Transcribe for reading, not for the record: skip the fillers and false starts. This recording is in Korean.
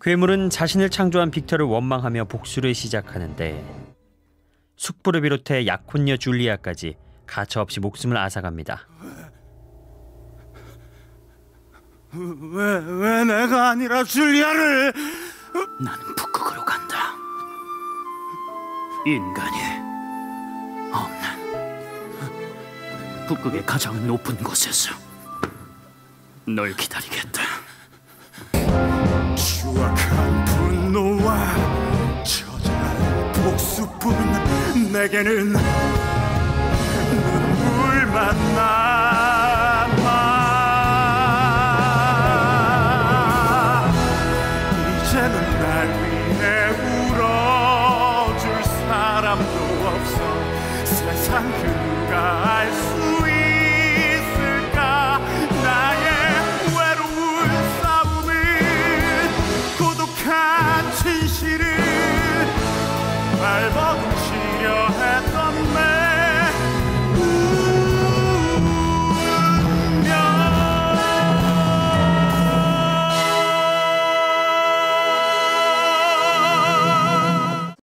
괴물은 자신을 창조한 빅터를 원망하며 복수를 시작하는데 숙부를 비롯해 약혼녀 줄리아까지 가차없이 목숨을 앗아갑니다. 왜 내가 아니라 줄리아를? 나는 북극으로 간다. 인간이 없는 북극의 가장 높은 곳에서 널 기다리겠다. 추악한 분노와 처절한 복수뿐 내게는 눈물만 남아. 이제는 날 위해 울어줄 사람도 없어. 세상 그가 알 수 있을까? 나의 외로운 싸움은 고독한 진실을 발버둥치려 했다.